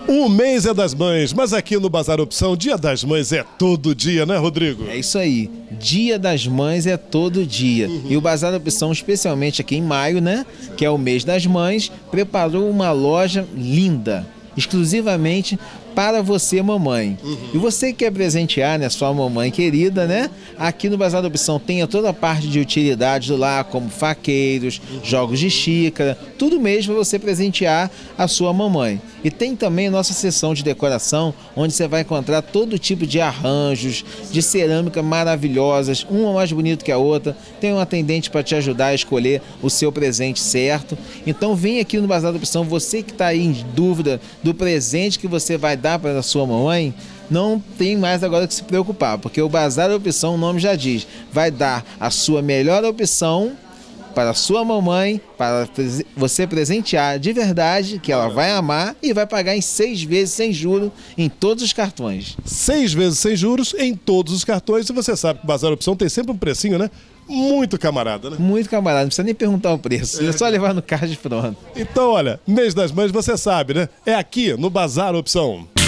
Um mês é das mães, mas aqui no Bazar Opção, Dia das Mães é todo dia, né, Rodrigo? É isso aí, Dia das Mães é todo dia. E o Bazar Opção, especialmente aqui em maio, né, que é o mês das mães, preparou uma loja linda, exclusivamente para você, mamãe. E você que quer presentear, né, sua mamãe querida, né? Aqui no Bazar da Opção tem toda a parte de utilidades do lar, como faqueiros, jogos de xícara, tudo mesmo para você presentear a sua mamãe. E tem também a nossa seção de decoração, onde você vai encontrar todo tipo de arranjos, de cerâmica maravilhosas, uma mais bonita que a outra. Tem um atendente para te ajudar a escolher o seu presente certo. Então vem aqui no Bazar da Opção, você que está aí em dúvida do presente que você vai dar para a sua mamãe, não tem mais agora que se preocupar, porque o Bazar Opção, o nome já diz, vai dar a sua melhor opção para a sua mamãe, para você presentear de verdade, que ela vai amar e vai pagar em 6 vezes sem juros em todos os cartões. 6 vezes sem juros em todos os cartões, e você sabe que o Bazar Opção tem sempre um precinho, né? Muito camarada, né? Muito camarada, não precisa nem perguntar o preço, é só levar no card e pronto. Então, olha, mês das mães você sabe, né? É aqui no Bazar Opção.